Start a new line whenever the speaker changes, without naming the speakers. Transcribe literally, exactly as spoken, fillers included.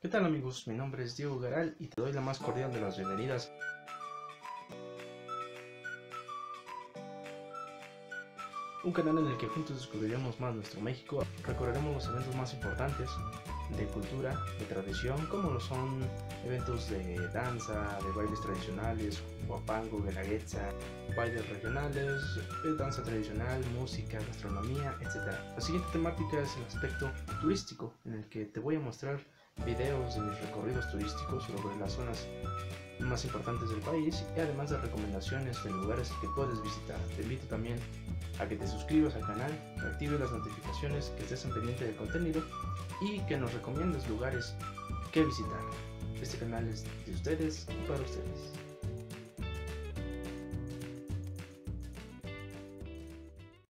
¿Qué tal amigos? Mi nombre es Diego Garal y te doy la más cordial de las bienvenidas. Un canal en el que juntos descubriremos más nuestro México, recorreremos los eventos más importantes de cultura, de tradición, como lo son eventos de danza, de bailes tradicionales, huapango, guelaguetza, bailes regionales, de danza tradicional, música, gastronomía, etcétera. La siguiente temática es el aspecto turístico, en el que te voy a mostrar videos de mis recorridos turísticos sobre las zonas más importantes del país y además de recomendaciones de lugares que puedes visitar. Te invito también a que te suscribas al canal, que actives las notificaciones, que estés en pendiente del contenido y que nos recomiendes lugares que visitar. Este canal es de ustedes y para ustedes.